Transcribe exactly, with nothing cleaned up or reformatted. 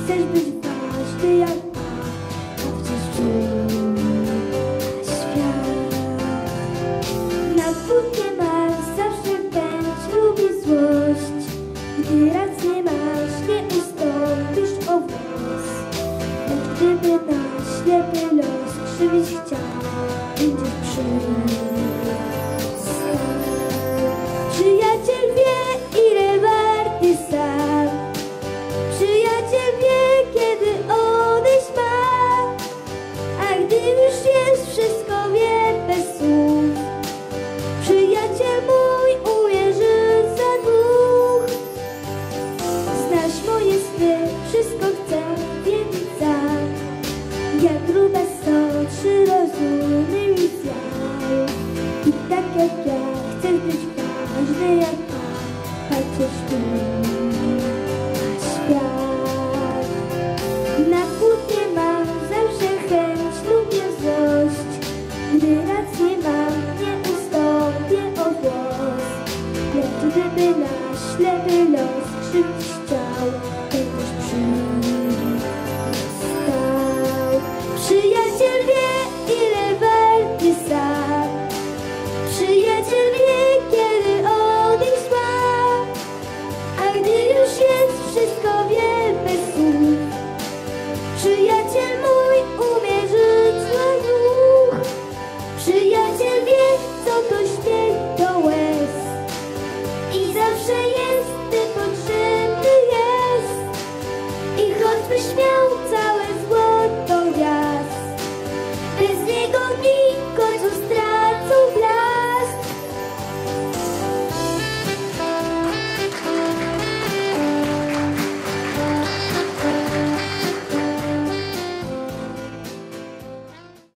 Chcesz być ważny jak Pan, a przecież świat. Na dwóch masz, zawsze wręcz lubi złość. Gdy rację masz, nie ustąpisz o włos. Lecz gdyby na ślepy los krzywić chciał, będziesz przyjść.